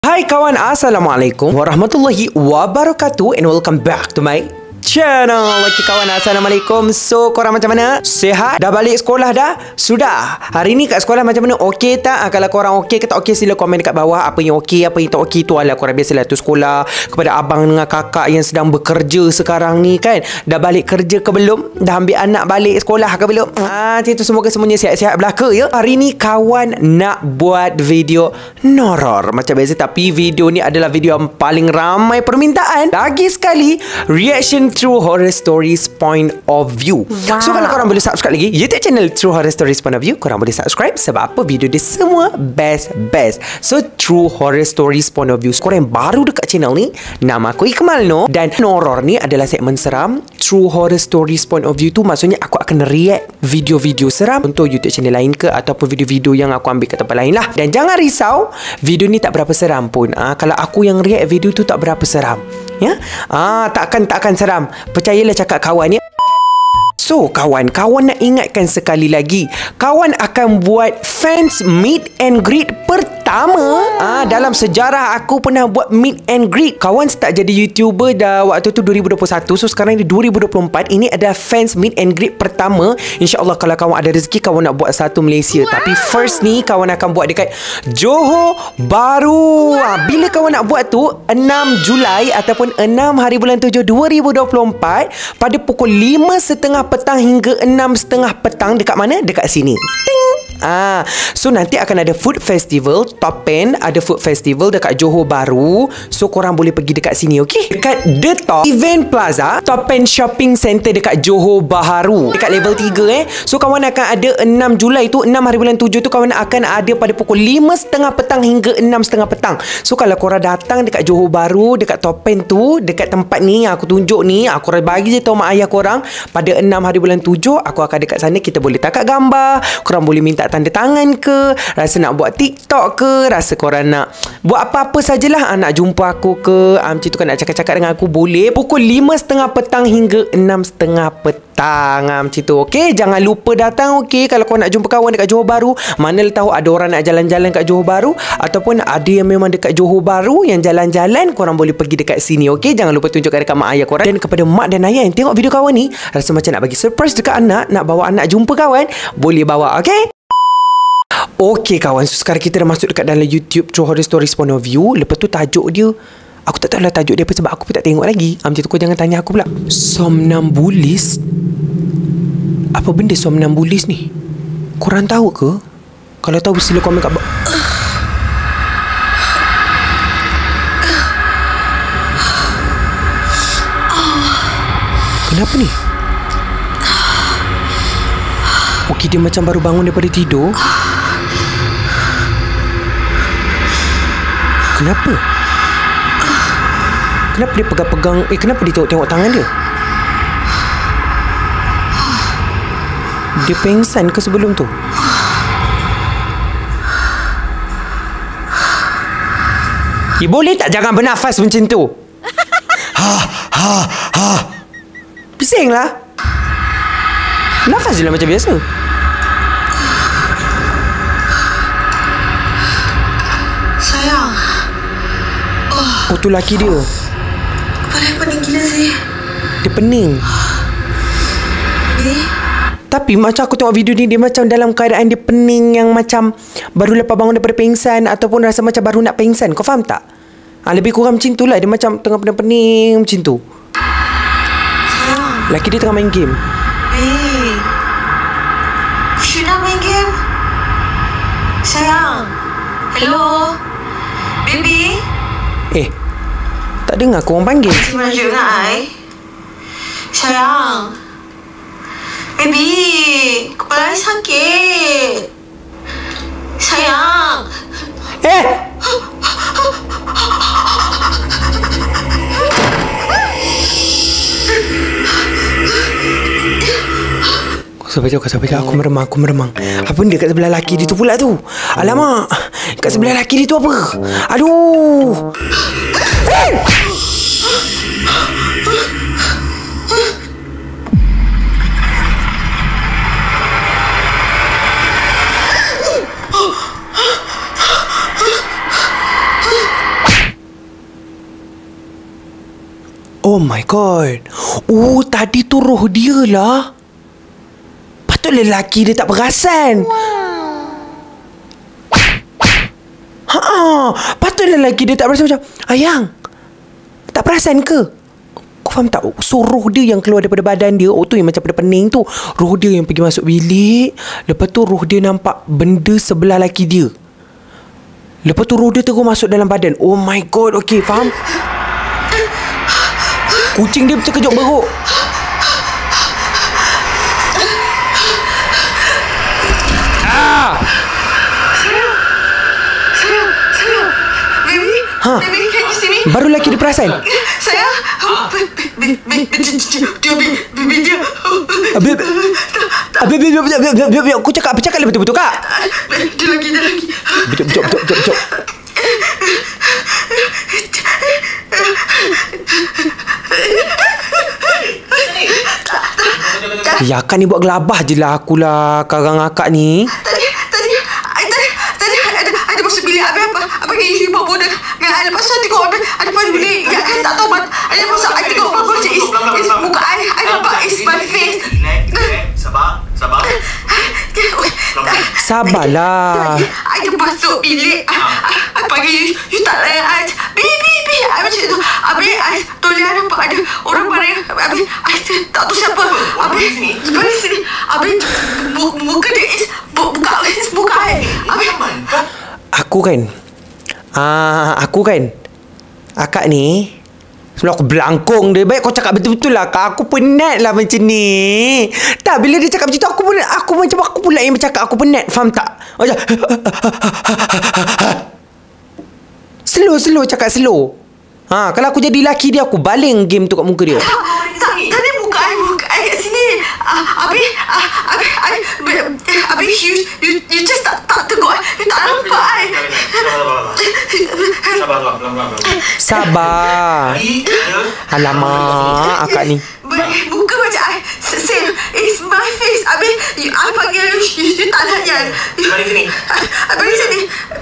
Hai kawan, Assalamualaikum warahmatullahi wabarakatuh and welcome back to my channel. Okay kawan, Assalamualaikum. So korang macam mana? Sihat? Dah balik sekolah dah? Sudah? Hari ni kat sekolah macam mana? Okey tak? Kalau korang okey ke tak okey, sila komen dekat bawah. Apa yang okey, apa yang tak okey. Tu adalah korang biasalah tu sekolah. Kepada abang dengan kakak yang sedang bekerja sekarang ni kan, dah balik kerja ke belum? Dah ambil anak balik sekolah ke belum? Macam tu, semoga semuanya sihat-sihat belaka ya. Hari ni kawan nak buat video horror macam biasa, tapi video ni adalah video yang paling ramai permintaan. Lagi sekali, reaction True Horror Stories Point of View. Wow. So kalau korang boleh subscribe lagi YouTube channel True Horror Stories Point of View, korang boleh subscribe. Sebab apa? Video dia semua best. So True Horror Stories Point of View, korang yang baru dekat channel ni, nama aku Iqmal Noor. Dan horror ni adalah segmen seram. True Horror Stories Point of View tu maksudnya aku akan react video-video seram untuk YouTube channel lain ke, ataupun video-video yang aku ambil kat tempat lain lah. Dan jangan risau, video ni tak berapa seram pun. Kalau aku yang react video tu tak berapa seram ya. Takkan seram. Percayalah cakap kawan ya. So kawan nak ingatkan sekali lagi, kawan akan buat fans meet and greet pertama. Dalam sejarah aku pernah buat meet and greet. Kawan start jadi YouTuber dah waktu tu 2021. So sekarang ni 2024. Ini adalah fans meet and greet pertama. InsyaAllah kalau kawan ada rezeki, kawan nak buat satu Malaysia. Tapi first ni kawan akan buat dekat Johor Bahru. Bila kawan nak buat tu 6 Julai ataupun 6 hari bulan 7 2024 pada pukul 5.30 petang hingga 6.30 petang. Dekat mana? Dekat sini. Ting. So nanti akan ada food festival. Top 10 ada food festival dekat Johor Bahru. So korang boleh pergi dekat sini, okey? Dekat The Top Event Plaza, Top 10 Shopping Center dekat Johor Bahru, dekat level 3 So kawan akan ada 6 Julai tu, 6 hari bulan 7 tu, kawan akan ada pada pukul 5.30 petang hingga 6.30 petang. So kalau korang datang dekat Johor Bahru, dekat Top 10 tu, dekat tempat ni aku tunjuk ni, aku bagi je tahu mak ayah korang, pada 6 hari bulan 7 aku akan dekat sana. Kita boleh takat gambar, korang boleh minta tanda tangan ke, rasa nak buat TikTok ke, rasa korang nak buat apa-apa sajalah, nak jumpa aku ke, macam tu kan, nak cakap-cakap dengan aku, boleh. Pukul 5.30 petang hingga 6.30 petang, macam tu, okey? Jangan lupa datang, okey? Kalau korang nak jumpa kawan dekat Johor Bahru, mana tahu ada orang nak jalan-jalan kat Johor Bahru, ataupun ada yang memang dekat Johor Bahru yang jalan-jalan, korang boleh pergi dekat sini, okey? Jangan lupa tunjukkan dekat mak ayah korang. Dan kepada mak dan ayah yang tengok video kawan ni, rasa macam nak bagi surprise dekat anak, nak bawa anak jumpa kawan, boleh bawa, okey? Okey kawan, so sekarang kita dah masuk dekat dalam YouTube True Horror Stories Point of View. Lepas tu tajuk dia, aku tak tahu lah tajuk dia apa sebab aku pun tak tengok lagi. Macam tu kau jangan tanya aku pula. Somnambulis? Apa benda somnambulis ni? Korang tahu ke? Kalau tahu sila komen kat bawah. Kenapa ni? Okey, dia macam baru bangun daripada tidur. Kenapa? Kenapa dia pegang-pegang? Kenapa dia tengok tangan dia? Dia pengsan ke sebelum tu? Boleh tak jangan bernafas macam tu? Bising lah. Nafas je lah macam biasa. Sayang. Oh, tu laki dia. Kepala pening gila sih. Dia pening. Tapi macam aku tengok video ni, dia macam dalam keadaan dia pening yang macam baru lepas bangun daripada pengsan, ataupun rasa macam baru nak pengsan. Kau faham tak? Lebih kurang macam tu lah. Dia macam tengah pening-pening macam tu. Sayang. Laki dia tengah main game. Kau nak main game? Sayang. Hello? Baby? Tak dengar kau orang panggil. Masih merajuk dengan I? Sayang. Baby, kepala I sakit. Sayang. Kau sabar je, aku meremang. Apa benda kat sebelah laki dia tu pula tu? Alamak, kat sebelah laki dia tu apa? Aduh. Oh my god. Oh, tadi tu roh dia lah. Patut lelaki dia tak perasan. Patut lelaki dia tak perasan macam, Ayang, tak perasan ke? Kau faham tak? So roh dia yang keluar daripada badan dia. Oh tu yang macam pada pening tu. Roh dia yang pergi masuk bilik. Lepas tu roh dia nampak benda sebelah laki dia. Lepas tu roh dia terus masuk dalam badan. Oh my god. Okay, faham? Kucing dia terkejut beruk. Baby, can you see me? Baru lelaki dia perasan. Saya dia Aku cakap apa cakap betul-betul kak. Dia lagi. Betul. Ya kan ni buat gelabah je lah akulah karang akak ni. Tadi ada masuk bilik apa yang ibu bawa dengan ada pasal tengok ada pada bilik ya kan tak tahu ada pasal I tengok apa macam is muka I nampak is my face. Sabarlah. I dah masuk bilik. I panggil you tak layan I. Baby I macam tu. Habis I toleh nampak ada orang barang. Habis I tak tahu siapa. Habis balik sini. Habis muka dia is buka I. Habis Aku kan akak ni sebelum aku belangkong dia. Baik kau cakap betul-betul lah kak. Aku penat lah macam ni. Tak, bila dia cakap macam tu Aku macam aku pula yang bercakap. Aku penat. Faham tak? Macam Slow cakap slow. Kalau aku jadi laki dia, aku baling game tu kat muka dia. Tadi muka I kat sini. Habis you just tak tengok. You tak nampak I. Sabar. Alamak akak ni. Muka macam I same. It's my face. Habis I panggil you tak layan. Balik sini. Balik sini.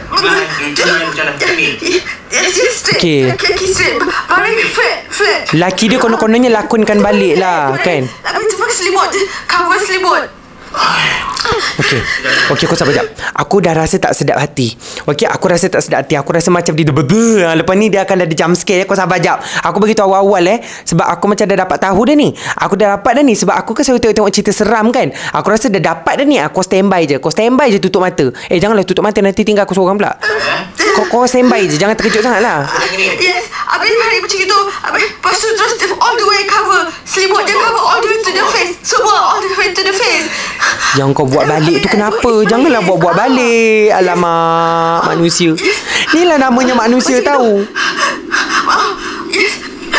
Okay. Straight. Balik flat. Laki dia konon-kononnya lakonkan balik lah kan. Habis tu pakai selimut je. Cover selimut. Okey, kau sabar jap. Aku dah rasa tak sedap hati. Aku rasa tak sedap hati. Aku rasa macam dia lepas ni dia akan ada jump scare. Kau sabar jap. Aku beritahu awal-awal sebab aku macam dah dapat tahu dah ni. Aku dah dapat dah ni sebab aku kan selalu tengok cerita seram kan. Aku rasa dah dapat dah ni. Aku standby je. Kau standby je tutup mata. Janganlah tutup mata nanti tinggal aku seorang pula. Kau standby je. Jangan terkejut sangat lah. Yes. Habis balik macam itu. Habis lepas tu terus all the way cover. Selimut dia cover all the way to the face. Semua all the way to the face. Yang kau buat balik tu kenapa? Janganlah buat balik. Alamak, manusia. Inilah namanya manusia tahu. Yes.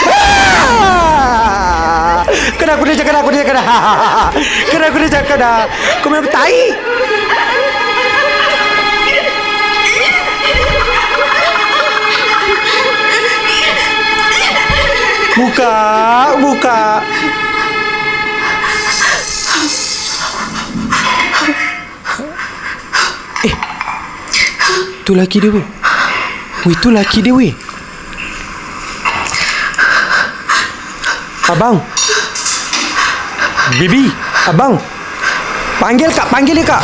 Kena aku dah cakap dah. Kau memang tai. Buka. Tu laki dia weh. Tu laki dia weh. Abang. Bibi, abang. Panggil dia kak.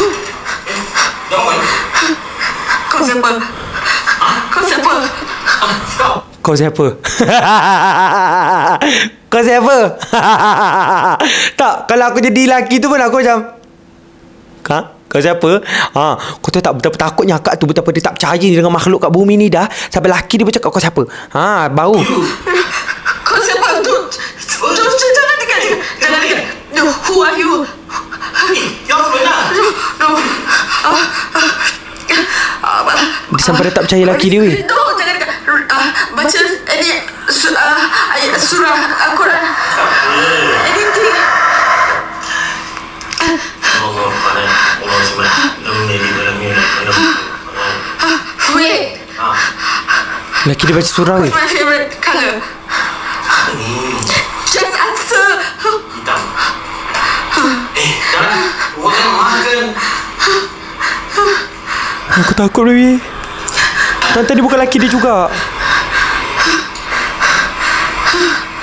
Kau siapa? Tak, kalau aku jadi lelaki tu pun aku macam, Kak, kau siapa? Kau tahu tak betapa takutnya akak tu, betapa dia tak percaya dengan makhluk kat bumi ni dah. Sampai lelaki dia pun cakap kau siapa? Bau. Kau siapa tu? Jangan dekat. No, who are you? Yang sebenar. No. Dia sampai dah tak percaya lelaki dia weh. No, jangan dekat. Baca ni ayat surah Al-Quran. Anything. Wait. Lelaki dia baca surah weh. What's my favorite colour? Just answer. Hitam. Jangan. Bukan makan. Aku takut baby. Tadi bukan lelaki dia juga.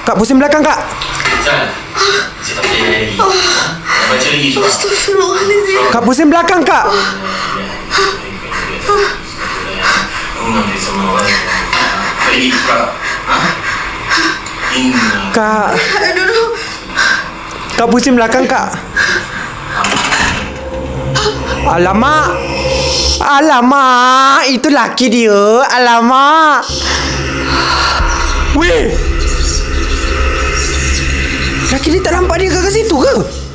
Kak, pusing belakang, Kak. Jangan. Saya tak percaya lagi. Nak baca lagi tu. Astagfirullahaladzim. Kak, pusing belakang, Kak. Pergi, Kak. Kak, Duduk. Kak pusing belakang, Kak. Alamak. Alamak, itu laki dia. Alamak. Weh. Laki dia tak nampak dia kat situ ke?